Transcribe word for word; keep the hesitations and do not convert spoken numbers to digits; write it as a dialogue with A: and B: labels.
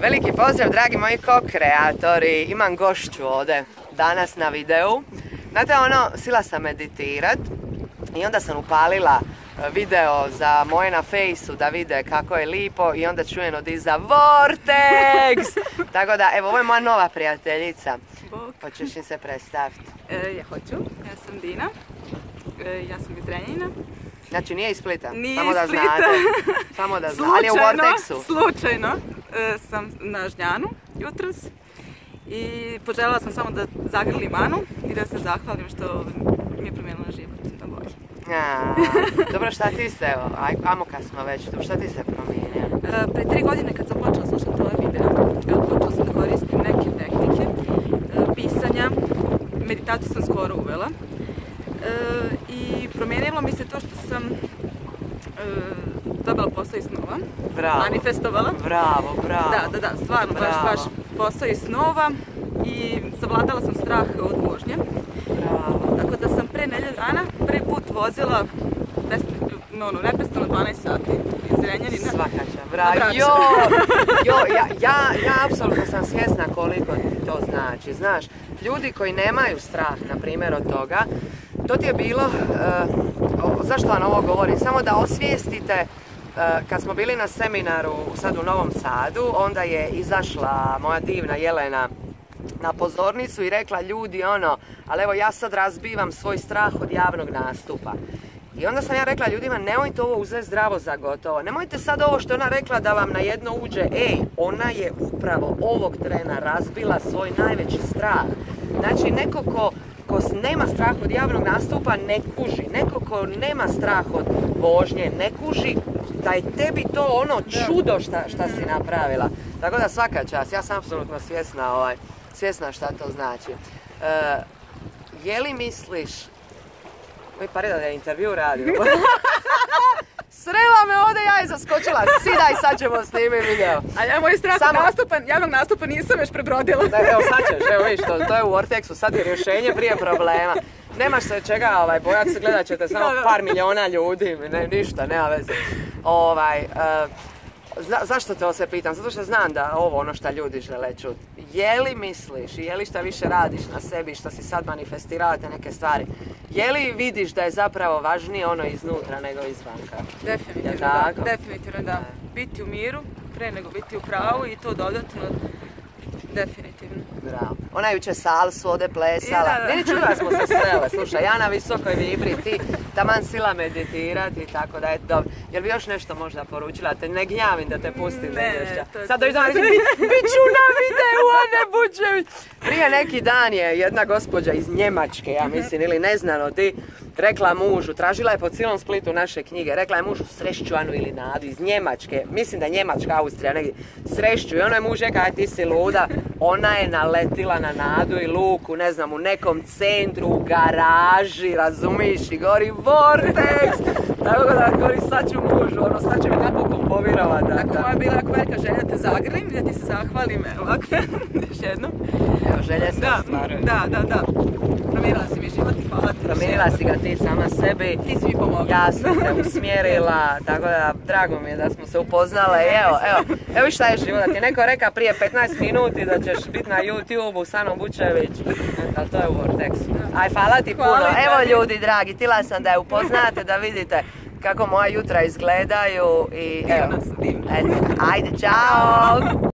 A: Veliki pozdrav, dragi moji ko-kreatori. Imam gošću ovdje danas na videu. Znate ono, sila sam meditirat i onda sam upalila video za moje na fejsu da vide kako je lipo i onda čujem od iza Vortex! Tako da, evo, ovo je moja nova prijateljica.
B: Bog.
A: Hoćeš im se predstaviti?
B: E, ja hoću, ja sam Dina, e, ja sam iz Zrenjanina.
A: Znači nije iz Splita?
B: Nije
A: Samo
B: iz
A: da
B: Splita.
A: znate. Samo da znate, ali je u Vortexu.
B: Slučajno e, sam na Žnjanu jutros i poželjela sam samo da zagrlim Anu i da se zahvalim što mi je promijenila život na bolje.
A: A, dobro, šta ti se, evo, aj, amo kad smo već tu, šta ti se promijenio?
B: E, pre tri godine kad sam počela slušati ovaj video, počela sam da koristim neke tehnike e, pisanja, meditaciju sam skoro uvela. E, I promijenilo mi se to što sam e, dobila posao iz snova,
A: Bravo.
B: manifestovala.
A: Bravo, bravo.
B: Da, da, da, stvarno, baš,
A: Bravo.
B: baš posao iz snova i savladala sam strah od vožnje.
A: Bravo.
B: Tako da sam pre nedelju dana prvi put vozila no, no, neprestano dvanaest sati iz Zrenjanina.
A: Svaka čast, bravo.
B: Brač.
A: Jo, jo, ja, ja, ja apsolutno sam svjesna koliko ti to znači. Znaš, ljudi koji nemaju strah, na primjer, od toga, to ti je bilo, uh, zašto vam ovo govorim, samo da osvijestite. Uh, kad smo bili na seminaru sad u Novom Sadu, onda je izašla moja divna Jelena na pozornicu i rekla ljudi ono, ali evo ja sad razbivam svoj strah od javnog nastupa. I onda sam ja rekla ljudima, nemojte ovo uzeti zdravo za gotovo, nemojte sad ovo što ona rekla da vam na jedno uđe, ej, ona je upravo ovog trena razbila svoj najveći strah. Znači neko ko, ko nema strah od javnog nastupa ne kuži, neko ko nema strah od vožnje ne kuži da je tebi to ono čudo šta, šta si napravila. Tako da svaka čast, ja sam apsolutno svjesna, ovaj, svjesna šta to znači. E, je li misliš, oj pare da je intervju radio. Srela me ovdje, ja je zaskočila, sidaj sad ćemo snimiti video.
B: A ja moj strah
A: Samo...
B: od nastupa, javnog nastupa nisam još prebrodila.
A: Da, evo sad ćeš, evo vidiš, to, to je u Vortexu, sad je rješenje prije problema. Nemaš se čega ovaj, bojati se, gledat ćete samo par miliona ljudi, ne, ništa, nema veze. Ovaj, uh, za, zašto te ovo sve pitam? Zato što znam da ovo ono što ljudi žele čuti. Je li misliš i je li šta više radiš na sebi, što si sad manifestirate neke stvari, je li vidiš da je zapravo važnije ono iznutra nego izvanka?
B: Definitivno da, definitivno da. Biti u miru pre nego biti u pravu i to dodatno, definitivno.
A: Bravo. Ona je jučer salsu ovdje plesala.
B: Da, da.
A: Ne, čuva smo se srele. Slušaj, ja na visokoj vibri, ti taman sila meditirati i tako da je dobro. Jel bi još nešto možda poručila? Te ne gnjavim da te pustim.
B: Ne, ne, to je...
A: Sad dođi da reći, bit ću na videu, a ne buđević. Prije neki dan je jedna gospođa iz Njemačke, ja mislim, ili neznano ti, rekla mužu, tražila je po cijelom Splitu naše knjige, rekla je mužu srešću Anu ili Nadu iz Njemačke, mislim da je Njemačka, Austrija, negdje, srešću i ono je muž rekao, aj ti si luda, ona je naletila na Nadu i Luku, ne znam, u nekom centru, u garaži, razumiš, i gori Vortex, tako da gori sad ću mužu, ono sad će mi napokon povjerovati.
B: Ako moja bila jako velika želja da te zagrlim, da ti se zahvalim, evo ovako, još jednom.
A: Evo, želje se ostvaruju.
B: Da, da, da. Promijenila si mi život i hvala ti.
A: Promijenila si ga ti sama sebi.
B: Ti si mi pomogla.
A: Ja sam te usmjerila, tako da drago mi je da smo se upoznale. Evo, evo, evo šta je život. Ti je neko rekao prije petnaest minuti da ćeš biti na YouTube-u sa Anom Bučević. Ali to je u Vortexu. Aj, hvala ti puno.
B: Hvala,
A: evo ljudi dragi, htjela sam da je upoznate, da vidite kako moja jutra izgledaju. I,
B: Divna su, divna.
A: Eto, ajde, čao!